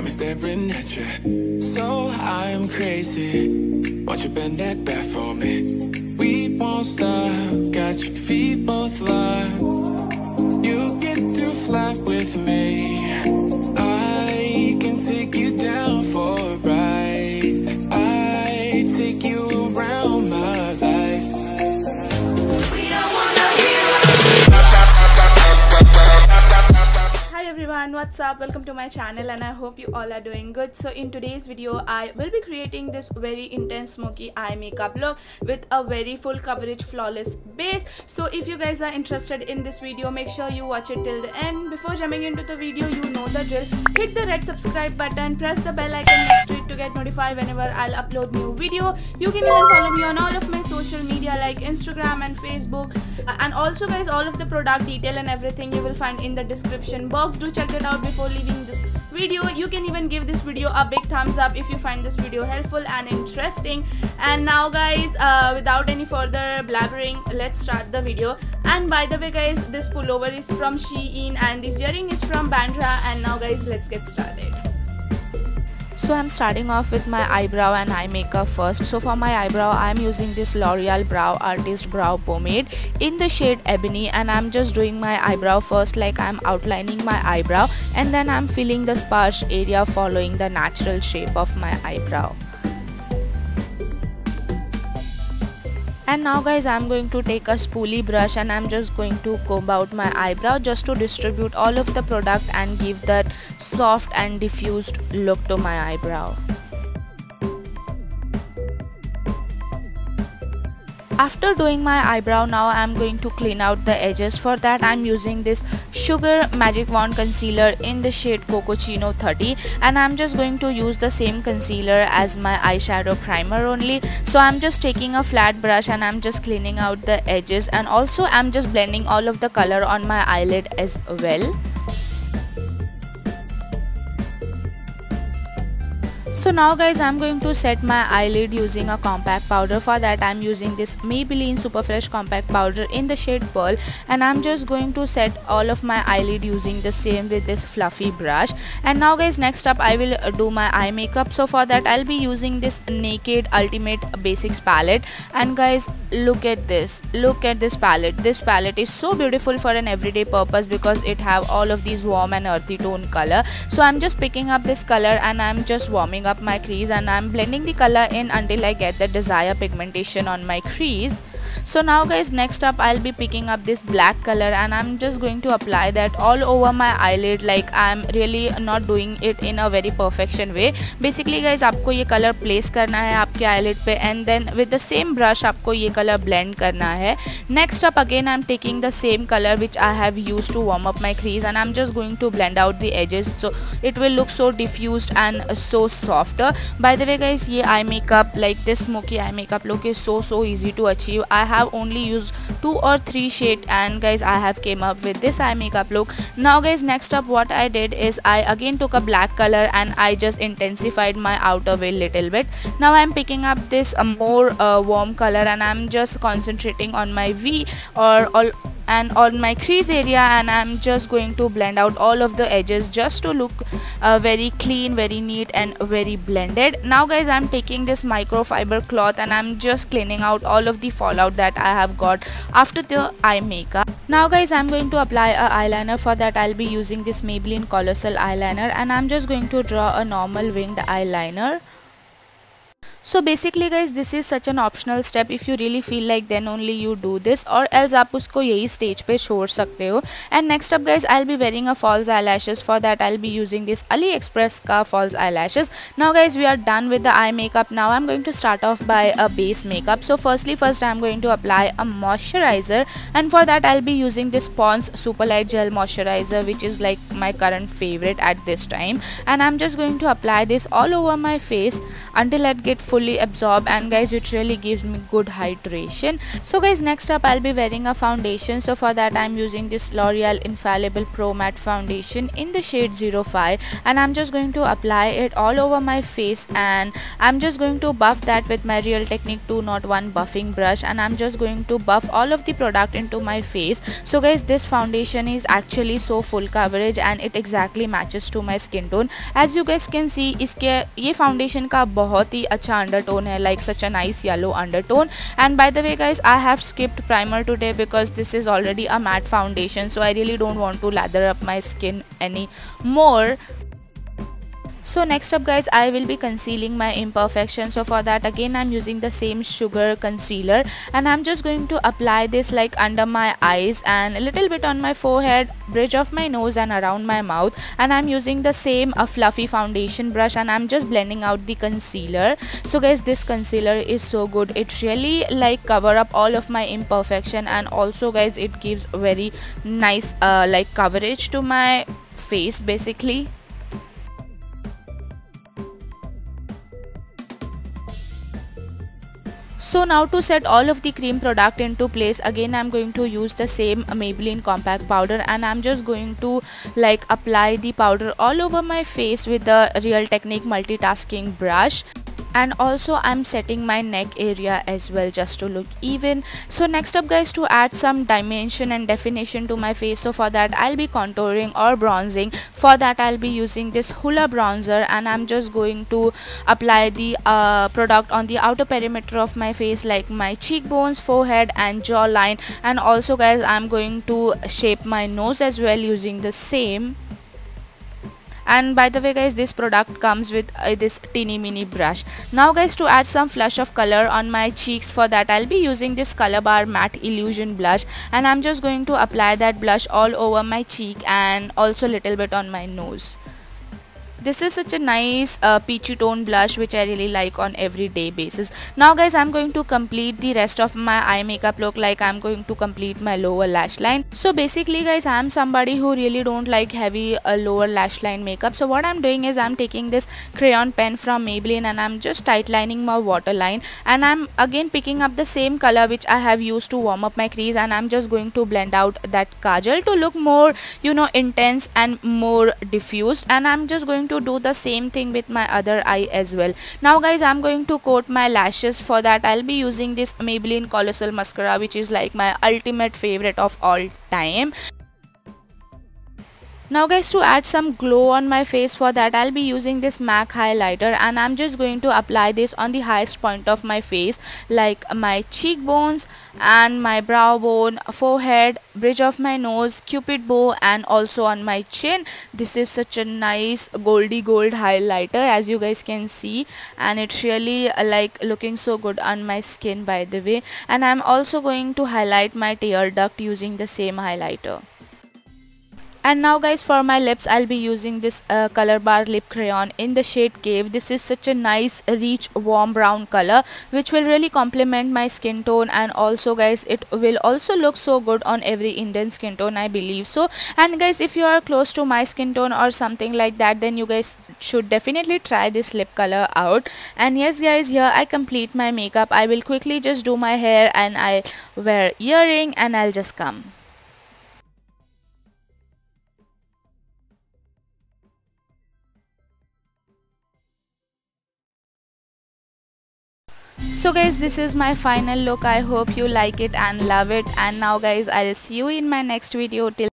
got me staring at you. So I'm crazy. Won't you bend that back for me? We won't stop. Got your feet both locked. You get to fly with me. I can take you down for a ride. I take you around my life. We don't wanna hear. Hi everyone, what's up? Welcome to my channel and I hope you all are doing good. So in today's video I will be creating this very intense smoky eye makeup look with a very full coverage flawless base. So if you guys are interested in this video, make sure you watch it till the end. Before jumping into the video, you know the drill. Hit the red subscribe button, press the bell icon next to it to get notified whenever I'll upload new video. You can even follow me on all of my social media like Instagram and Facebook. And also guys, all of the product detail and everything you will find in the description box. Do check it out before leaving this video. You can even give this video a big thumbs up if you find this video helpful and interesting. And now guys, without any further blabbering, let's start the video. And by the way guys, this pullover is from Shein and this earring is from Bandra. And now guys, let's get started. So I'm starting off with my eyebrow and eye makeup first. So for my eyebrow, I'm using this L'Oreal Brow Artist Brow Pomade in the shade Ebony, and I'm just doing my eyebrow first, like I'm outlining my eyebrow, and then I'm filling the sparse area following the natural shape of my eyebrow. And now guys, I'm going to take a spoolie brush and I'm just going to comb out my eyebrow just to distribute all of the product and give that soft and diffused look to my eyebrow. After doing my eyebrow, now I'm going to clean out the edges. For that, I'm using this Sugar Magic Wand Concealer in the shade Cocochino 30, and I'm just going to use the same concealer as my eyeshadow primer only. So I'm just taking a flat brush and I'm just cleaning out the edges, and also I'm just blending all of the color on my eyelid as well. So now guys, I'm going to set my eyelid using a compact powder. For that, I'm using this Maybelline Super Fresh Compact Powder in the shade Pearl, and I'm just going to set all of my eyelid using the same with this fluffy brush. And now guys, next up I will do my eye makeup. So for that, I'll be using this Naked Ultimate Basics palette. And guys, look at this palette. This palette is so beautiful for an everyday purpose because it have all of these warm and earthy tone color. So I'm just picking up this color and I'm just warming up my crease, and I'm blending the color in until I get the desired pigmentation on my crease. So now guys, next up I'll be picking up this black color and I'm just going to apply that all over my eyelid. Like I'm really not doing it in a very perfection way. Basically guys, आपको ये color place करना है आपके eyelid पे, and then with the same brush आपको ये color blend करना है. Next up again, I'm taking the same color which I have used to warm up my crease, and I'm just going to blend out the edges so it will look so diffused and so softer. By the way guys, ये eye makeup, like this smoky eye makeup look is so easy to achieve. I have only used 2 or 3 shades, and guys, I have came up with this eye makeup look. Now guys, next up what I did is I again took a black color and I just intensified my outer veil little bit. Now I'm picking up this more warm color and I'm just concentrating on my V and on my crease area, and I'm just going to blend out all of the edges just to look very clean, very neat and very blended. Now guys, I'm taking this microfiber cloth and I'm just cleaning out all of the fallout that I have got after the eye makeup. Now guys, I'm going to apply a eyeliner. For that, I'll be using this Maybelline Colossal eyeliner, and I'm just going to draw a normal winged eyeliner. So basically guys, this is such an optional step. If you really feel like, then only you do this, or else आप उसको यही stage पे छोड़ सकते हो. And next up guys, I'll be wearing a false eyelashes. For that, I'll be using this AliExpress का false eyelashes. Now guys, we are done with the eye makeup. Now I'm going to start off by a base makeup. So first I'm going to apply a moisturizer, and for that I'll be using this Pond's Super Light Gel Moisturizer, which is like my current favorite at this time. And I'm just going to apply this all over my face until I get full fully absorb, and guys it really gives me good hydration. So guys, next up I'll be wearing a foundation. So for that I'm using this L'Oreal Infallible Pro Matte Foundation in the shade 05, and I'm just going to apply it all over my face, and I'm just going to buff that with my Real Technique 201 buffing brush, and I'm just going to buff all of the product into my face. So guys, this foundation is actually so full coverage and it exactly matches to my skin tone. As you guys can see, इसके ये foundation का बहुत ही अच्छा undertone है, like such a nice yellow undertone. And by the way guys, I have skipped primer today because this is already a matte foundation, so I really don't want to lather up my skin any more. So next up guys, I will be concealing my imperfections. So for that again I'm using the same sugar concealer, and I'm just going to apply this like under my eyes and a little bit on my forehead, bridge of my nose and around my mouth. And I'm using the same fluffy foundation brush, and I'm just blending out the concealer. So guys, this concealer is so good. It really like cover up all of my imperfection, and also guys it gives very nice like coverage to my face basically. So now to set all of the cream product into place, again I'm going to use the same Maybelline compact powder, and I'm just going to like apply the powder all over my face with the Real Technique multitasking brush. And also I'm setting my neck area as well just to look even. So next up guys, to add some dimension and definition to my face, so for that I'll be contouring or bronzing. For that I'll be using this Hoola bronzer, and I'm just going to apply the product on the outer perimeter of my face, like my cheekbones, forehead and jawline. And also guys, I'm going to shape my nose as well using the same. And by the way guys, this product comes with this teeny mini brush. Now guys, to add some flush of color on my cheeks, for that I'll be using this Color Bar Matte Illusion blush, and I'm just going to apply that blush all over my cheek and also a little bit on my nose. This is such a nice peachy tone blush which I really like on everyday basis. Now guys, I'm going to complete the rest of my eye makeup look, like I'm going to complete my lower lash line. So basically guys, I'm somebody who really don't like heavy lower lash line makeup. So what I'm doing is I'm taking this crayon pen from Maybelline, and I'm just tight lining my waterline, and I'm again picking up the same color which I have used to warm up my crease, and I'm just going to blend out that kajal to look more, you know, intense and more diffused. And I'm just going to do the same thing with my other eye as well. Now guys, I'm going to coat my lashes. For that I'll be using this Maybelline Colossal Mascara, which is like my ultimate favorite of all time. Now guys, to add some glow on my face, for that I'll be using this MAC highlighter, and I'm just going to apply this on the highest point of my face, like my cheekbones and my brow bone, forehead, bridge of my nose, cupid bow, and also on my chin. This is such a nice goldy gold highlighter, as you guys can see, and it's really like looking so good on my skin by the way. And I'm also going to highlight my tear duct using the same highlighter. And now guys, for my lips I'll be using this Color Bar lip crayon in the shade Cave. This is such a nice rich warm brown color which will really complement my skin tone, and also guys it will also look so good on every Indian skin tone, I believe so. And guys, if you are close to my skin tone or something like that, then you guys should definitely try this lip color out. And yes guys, here I complete my makeup. I will quickly just do my hair, and I wear earring, and I'll just come. So guys, this is my final look. I hope you like it and love it. And now guys, I'll see you in my next video. Till